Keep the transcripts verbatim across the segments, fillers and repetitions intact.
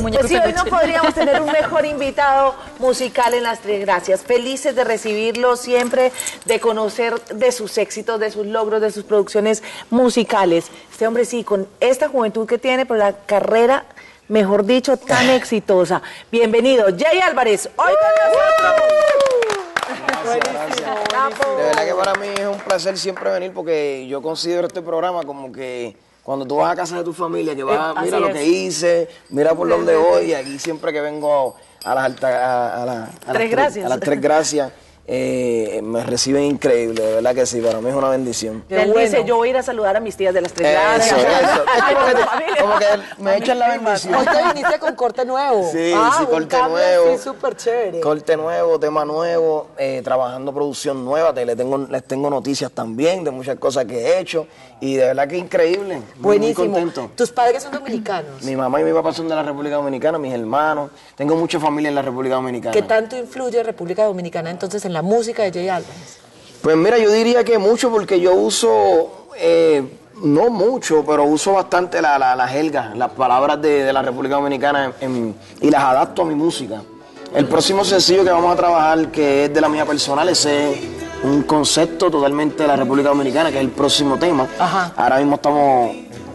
muñeco Pues sí, hoy no peluche. podríamos tener un mejor invitado musical en Las Tres Gracias. Felices de recibirlo siempre, de conocer de sus éxitos, de sus logros, de sus producciones musicales. Este hombre sí, con esta juventud que tiene, por la carrera, mejor dicho, tan exitosa. Bienvenido, Jay Álvarez, hoy con nosotros. Gracias, gracias. De verdad que para mí es un placer siempre venir porque yo considero este programa como que cuando tú vas a casa de tu familia, que vas, Eh, mira así lo es. que hice, mira por dónde voy, y aquí siempre que vengo a las alta, a, a, la- a Tres las Gracias. a las Tres Gracias, eh, me reciben increíble, de verdad que sí, para mí es una bendición. Él Qué bueno. dice, yo voy a ir a saludar a mis tías de Las Tres Eso, Gracias. eso. Es como que, Familia. como que me echan la bendición. Hoy te viniste con corte nuevo. Sí, ah, sí, un corte cambio nuevo. así súper chévere. Corte nuevo, tema nuevo, eh, trabajando producción nueva. Te, le tengo, les tengo noticias también de muchas cosas que he hecho. Y de verdad que increíble. Muy, Buenísimo. Muy contento. Tus padres son dominicanos. Mi mamá y mi papá son de la República Dominicana, mis hermanos. Tengo mucha familia en la República Dominicana. ¿Qué tanto influye República Dominicana entonces en la música de Jay Álvarez? Pues mira, yo diría que mucho porque yo uso, eh, no mucho, pero uso bastante la, la, la jerga, las palabras de, de la República Dominicana en- en- y las adapto a mi música. El próximo sencillo que vamos a trabajar, que es de la mía personal, ese es un concepto totalmente de la República Dominicana, que es el próximo tema. Ajá. Ahora mismo estamos,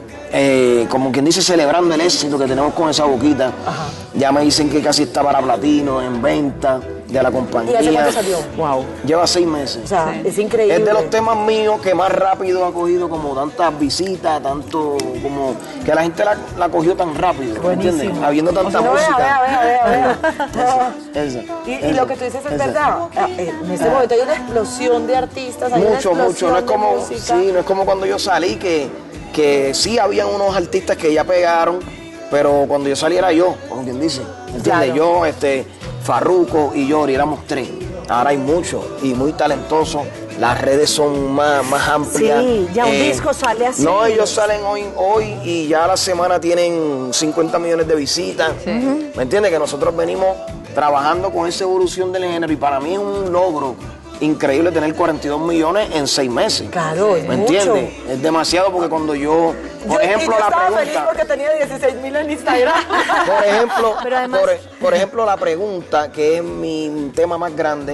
eh, como quien dice, celebrando el éxito que tenemos con esa boquita. Ajá. Ya me dicen que casi está para platino, en venta de la compañía. ¿Y hace cuánto salió? Wow. Lleva seis meses. O sea, es increíble. Es de los temas míos que más rápido ha cogido como tantas visitas, tanto como que la gente la, la cogió tan rápido, ¿me Buenísimo. entiendes? Habiendo tanta No, vea, música. vea, vea, vea, vea. Esa, Y, y esa, lo que tú dices es esa. verdad. Ah, eh, En este momento hay una explosión de artistas, hay Mucho, una mucho. No es explosión como, de música. sí, no es como cuando yo salí que, que sí habían unos artistas que ya pegaron, pero cuando yo salí era yo, como quien dice. ¿Me entiendes? Claro. Yo, este, Farruko y Yori, éramos tres. Ahora hay muchos y muy talentosos. Las redes son más, más amplias. Sí, ya un disco sale así. No, ellos salen hoy, hoy y ya a la semana tienen cincuenta millones de visitas. ¿Me entiendes? Que nosotros venimos trabajando con esa evolución del género y para mí es un logro increíble tener cuarenta y dos millones en seis meses. Claro, es ¿Me mucho. entiendes? Es demasiado porque cuando yo, por Yo- ejemplo, y yo la estaba feliz pregunta... porque tenía dieciséis mil en Instagram. Por ejemplo, Pero además- por, por ejemplo, la pregunta, que es mi tema más grande,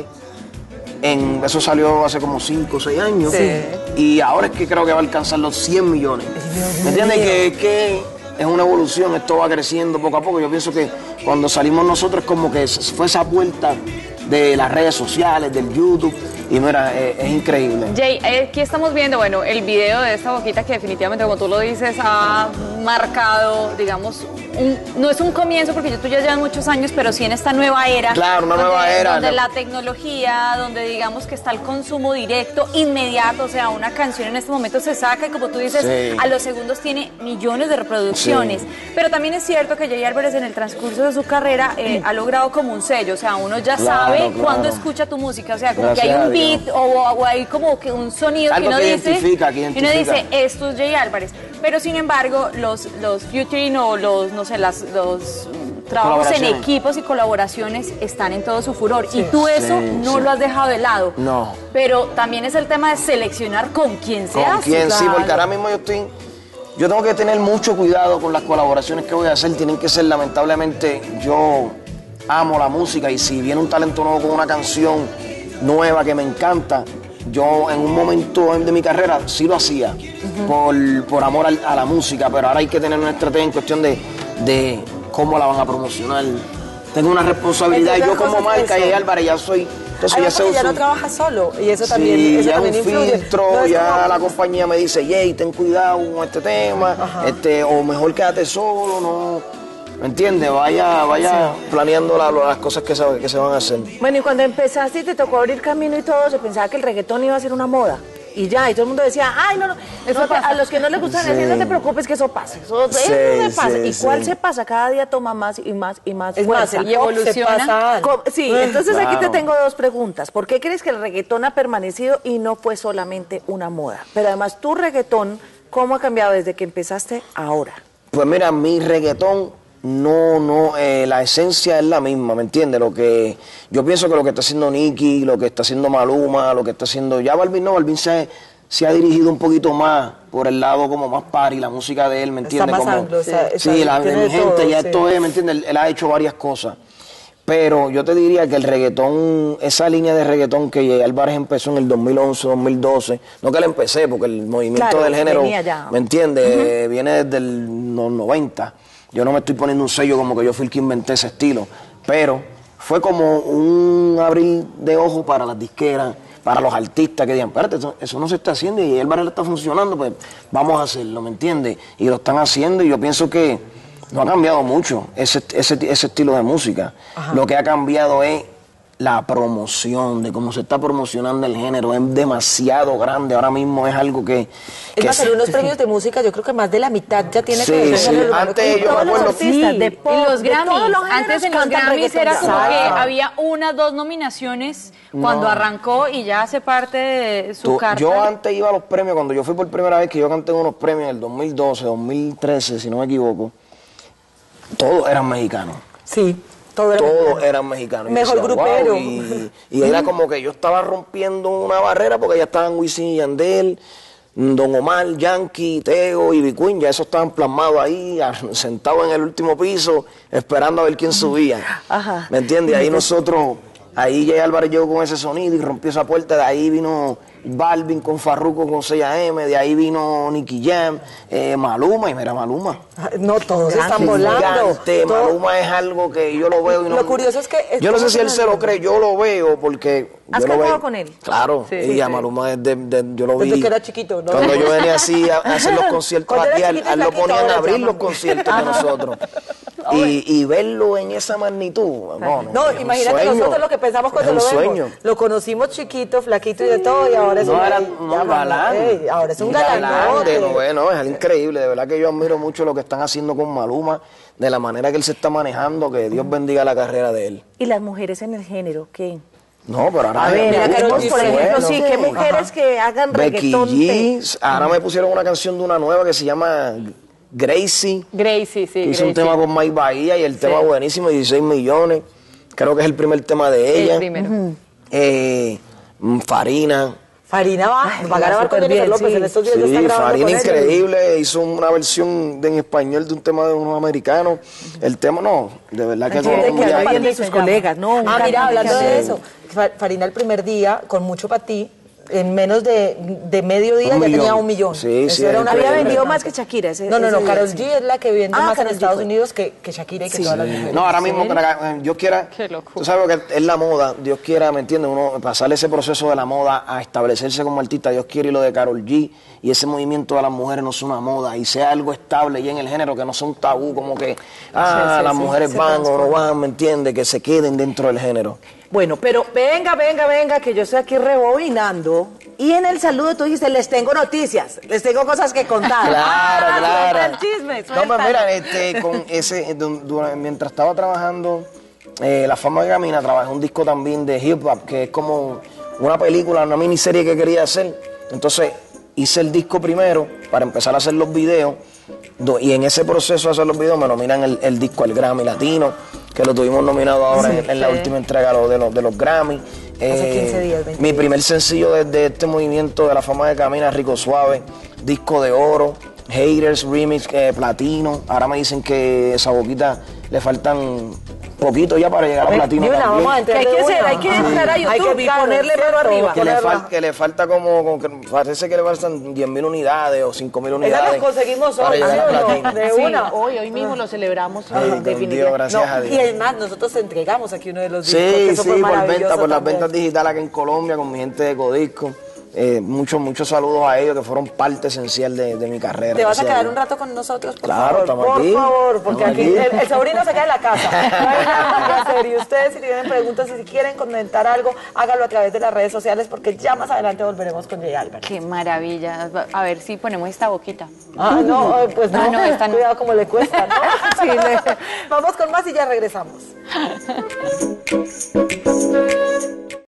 en, eso salió hace como cinco o seis años, Sí. y ahora es que creo que va a alcanzar los cien millones. ¿Me entiendes? Que, que es una evolución, esto va creciendo poco a poco. Yo pienso que cuando salimos nosotros es como que fue esa puerta de las redes sociales, del YouTube, y mira, es, es increíble. Jay, eh, aquí estamos viendo, bueno, el video de esta boquita que definitivamente, como tú lo dices, ha marcado, digamos, un- no es un comienzo porque yo tú ya llevas muchos años, pero sí en esta nueva era. Claro, una donde- nueva era. Donde La- la tecnología, donde digamos que está el consumo directo, inmediato, o sea, una canción en este momento se saca y como tú dices, Sí. a los segundos tiene millones de reproducciones. Sí. Pero también es cierto que Jay Álvarez en el transcurso de su carrera eh, ha logrado como un sello, o sea, uno ya Claro, sabe claro. cuando escucha tu música, o sea, como Gracias que hay a un Dios. beat o, o hay como que un sonido Algo que uno que dice, identifica, que y uno identifica. dice, esto es Jay Álvarez. Pero sin embargo, los, los featuring o los, no sé, las, los mm, trabajos en Colaboraciones. equipos y colaboraciones están en todo su furor. Y tú eso Sí, no sí. lo has dejado de lado. No. Pero también es el tema de seleccionar con quién se ¿Con hace. quién? Sí, Claro. porque ahora mismo yo estoy... Yo tengo que tener mucho cuidado con las colaboraciones que voy a hacer. Tienen que ser, lamentablemente, yo amo la música y si viene un talento nuevo con una canción nueva que me encanta, yo en un momento de mi carrera sí lo hacía por, por amor al- a, la música, pero ahora hay que tener una estrategia en cuestión de, de cómo la van a promocionar. Tengo una responsabilidad. Entre Yo otras como cosas, marca eso. y Álvarez ya soy... Entonces ya Además, se porque ya usa- no trabajas solo y eso también, Sí, eso ya también un influye. filtro, No es ya como- la compañía me dice, Jay, ten cuidado con este tema, este, o mejor quédate solo, no, ¿me entiendes? Vaya, vaya planeando la- las cosas que se, que se van a hacer. Bueno, y cuando empezaste y te tocó abrir camino y todo, se pensaba que el reggaetón iba a ser una moda. Y ya, y todo el mundo decía, ay, no, no, Eso no te- pasa. a los que no les gustan Sí. decir, no te preocupes que eso pasa. Eso, eso Sí, se pasa. sí, ¿Y cuál sí. se pasa? Cada día toma más y más y más Es más, fuerza. el Y pop se evoluciona. pasa. Co- Sí, entonces aquí te Claro. tengo dos preguntas. ¿Por qué crees que el reggaetón ha permanecido y no fue solamente una moda? Pero además, tu reggaetón, ¿cómo ha cambiado desde que empezaste a ahora? Pues mira, mi reggaetón no, no, eh, la esencia es la misma, ¿me entiendes? Lo que, yo pienso que lo que está haciendo Nicky, lo que está haciendo Maluma, lo que está haciendo, ya Balvin no, Balvin se, se ha dirigido un poquito más por el lado como más party, la música de él, ¿me entiendes? Está más Como, anglo, o sea, sí, está- la de tiene mi gente, todo, ya sí. esto es, ¿me entiendes? Él, él ha hecho varias cosas. Pero yo te diría que el reggaetón, esa línea de reggaetón que Jay Álvarez empezó en el dos mil once, dos mil doce, no que la empecé, porque el movimiento Claro, del género, venía ya. ¿me entiendes? Eh, viene desde el- los noventa. Yo no me estoy poniendo un sello como que yo fui el que inventé ese estilo, pero fue como un abrir de ojos para las disqueras, para los artistas que digan, espérate, eso, eso no se está haciendo y el barrio está funcionando, pues vamos a hacerlo, ¿me entiendes? Y lo están haciendo y yo pienso que no ha cambiado mucho ese, ese, ese estilo de música. Ajá. Lo que ha cambiado es la promoción, de cómo se está promocionando el género, es demasiado grande, ahora mismo es algo que... Es que más, se- en unos premios de música yo creo que más de la mitad ya tiene Sí, que ver con sí, el urbano. antes Con yo todos me los acuerdo- artistas Sí, de pop, Y los de Grammys, todos los géneros antes en los cantan Grammys era reggaetón. como que Exacto. había una, dos nominaciones cuando No. arrancó y ya hace parte de su Tú- carta. yo antes iba a los premios, cuando yo fui por primera vez que yo canté unos premios en el dos mil doce, dos mil trece, si no me equivoco, todos eran mexicanos. Sí, todo era Todos mexicano. eran mexicanos. Y Mejor decía, grupero. "Wow", y, y era como que yo estaba rompiendo una barrera porque ya estaban Wisin y Yandel, Don Omar, Yankee, Tego y Queen, ya esos estaban plasmados ahí, a- sentados en el último piso, esperando a ver quién subía. Ajá. ¿Me entiendes? Ahí nosotros, ahí Jay Álvarez llegó con ese sonido y rompió esa puerta, de ahí vino Balvin con Farruko con seis A M, de ahí vino Nicky Jam, eh, Maluma, y mira Maluma. No, todos Grande, están volando. Gigante, Todo- Maluma es algo que yo lo veo y no... Lo curioso es que Yo no sé si él estamos se lo hablando- cree, yo lo veo porque... ¿Has yo lo cantado veo. con él? Claro, Sí, y sí, a sí. Maluma desde, de- yo lo vi... Desde que era chiquito, ¿no? Cuando yo venía así a, a hacer los conciertos Cuando aquí, era a él, chiquito a él y lo flaquito, ponían ahora a abrir llaman. los conciertos de nosotros. Y, y verlo en esa magnitud, no, no, No, es un imagínate sueño. nosotros lo que pensamos cuando Es lo un vemos. sueño. Lo conocimos chiquito, flaquito y de todo, y ahora es No, un era ey, un ya, mamá, galán. ey, ahora es un Galán galanote. de novela, no, es increíble. De verdad que yo admiro mucho lo que están haciendo con Maluma, de la manera que él se está manejando, que Dios bendiga la carrera de él. ¿Y las mujeres en el género qué? No, pero ahora A ver, me mira, gusta, por ejemplo, bueno. sí, ¿qué mujeres que hagan Becky reggaetón? te- G, ahora me pusieron una canción de una nueva que se llama Gracie, Gracie, sí, que hizo un Gracie. tema con Mike Bahía y el tema buenísimo, dieciséis millones. Creo que es el primer tema de ella. El primero. Eh, mm, Farina. Farina va, Ay, va a va grabar con súper Jennifer bien, López. sí. En estos días ya Sí, está grabando Farina con ella. increíble, hizo una versión de- en español de un tema de unos americanos. El tema no, de verdad que Gente todo que muy anda ahí. bien de sus colegas, ¿no? Un Ah, mira, cantante hablando que de hace- eso, Fa- Farina el primer día, con mucho para ti, en menos de, de medio día Un ya millón. tenía un millón. Sí, Eso sí, era es una Había increíble. vendido más que Shakira. ese- No, no, no, ese- Karol G es la que vende Ah, más en Karol G Estados fue. Unidos que, que Shakira y que todas las mujeres. No, ahora mismo, para- Dios quiera, Qué locura. tú sabes que es la moda, Dios quiera, ¿me entiendes? Uno pasar ese proceso de la moda a establecerse como artista, Dios quiere, y lo de Karol G, y ese movimiento de las mujeres no sea una moda, y sea algo estable y en el género, que no sea un tabú, como que, ah, sí, las sí, mujeres se van o no transforma. van, ¿me entiendes? Que se queden dentro del género. Bueno, pero venga, venga, venga, que yo estoy aquí rebobinando. Y en el saludo tú dijiste, les tengo noticias, les tengo cosas que contar. Claro, Ah, claro. suelta el chisme, No, pues suéltalo. mira, este, con ese, eh, du- du- mientras estaba trabajando eh, La Fama de Camina, trabajé un disco también de hip hop, que es como una película, una miniserie que quería hacer. Entonces hice el disco primero para empezar a hacer los videos. do- Y en ese proceso de hacer los videos me nominan el, el disco al Grammy Latino, que lo tuvimos nominado ahora en, en la última entrega lo- de los, de los Grammy. Hace quince días, veinte Mi primer sencillo desde este movimiento de La Fama de Camina, Rico Suave, disco de oro, Haters, Remix, eh, platino. Ahora me dicen que esa boquita le faltan poquito ya para llegar a platino Ni una, también. vamos a ¿Qué entrar hay de que hacer? una. Hay que entrar a Hay que YouTube y entrar, ponerle ¿cierto? mano arriba. que, le Ponerla. fal- que le falta como, como que parece que le faltan diez mil unidades o cinco mil Esas unidades. las conseguimos para hoy, llegar a ¿sí o no? platino. De Sí, una. hoy, hoy mismo lo celebramos. Ay, con definitivamente. Dios, gracias No, a Dios. y además nosotros te entregamos aquí uno de los discos, que Sí, eso sí, fue por, maravilloso venta, por las también. ventas digitales aquí en Colombia con mi gente de Codisco. Eh, muchos, muchos saludos a ellos que fueron parte esencial de, de mi carrera. ¿Te vas a gracias quedar Dios. un rato con nosotros, por Claro, favor? estamos por aquí. favor, porque Estamos aquí aquí. el, el sobrino se queda en la casa. No hay nada que hacer. Y ustedes, si tienen preguntas y si quieren comentar algo, háganlo a través de las redes sociales, porque ya más adelante volveremos con Jay Álvarez. Qué maravilla. A ver si ponemos esta boquita. Ah, no, eh, pues no, Ah, no, esta no. cuidado como le cuesta, ¿no? Sí, le- Vamos con más y ya regresamos.